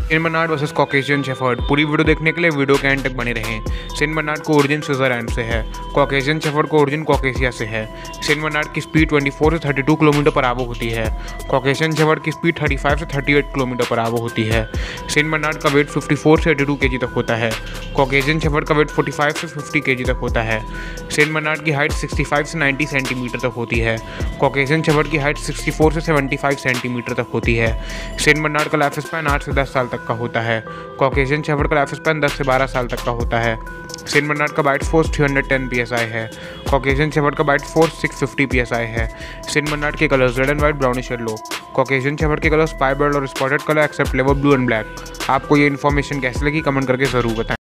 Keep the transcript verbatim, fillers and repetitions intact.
Saint Bernard versus Caucasian shepherd. पूरी video देखने के लिए वीडियो के एंड तक बने रहें। सेंट बर्नार्ड को ओरिजिन स्विट्जरलैंड से है। कॉकेशियन शेफर्ड को ओरिजिन कॉकेशिया से है। सेंट बर्नार्ड की स्पीड चौबीस से बत्तीस किलोमीटर पर आवर होती है। कॉकेशियन शेफर्ड की स्पीड पैंतीस से अड़तीस किलोमीटर पर आवर होती है। सेंट बर्नार्ड का वेट चौवन से बयासी केजी तक होता है। कॉकेशियन शेफर्ड का वेट पैंतालीस से पचास केजी तक होता है। सेंट बर्नार्ड की हाइट पैंसठ से नब्बे सेंटीमीटर तक होती है। कॉकेशियन शेफर्ड की हाइट चौंसठ से पचहत्तर सेंटीमीटर तक होती है। सेंट बर्नार्ड का लाइफ स्पैन आठ से दस साल तक का होता है। कॉकेशियन शेफर्ड का लाइफ स्पैन दस से बारह साल तक का होता है। सेंट बर्नार्ड का बाइट फोर्स तीन सौ दस पीएसआई है। कॉकेशियन शेफर्ड का बाइट फोर्स छह सौ पचास पीएसआई है। सेंट बर्नार्ड के colours red and white, brownish yellow. Caucasian shepherd के कलर्स स्पाई बर्ड और spotted colour except lever blue and black. आपको ये इन्फॉर्मेशन कैसे लगी कमेंट करके ज़रूर बताएं।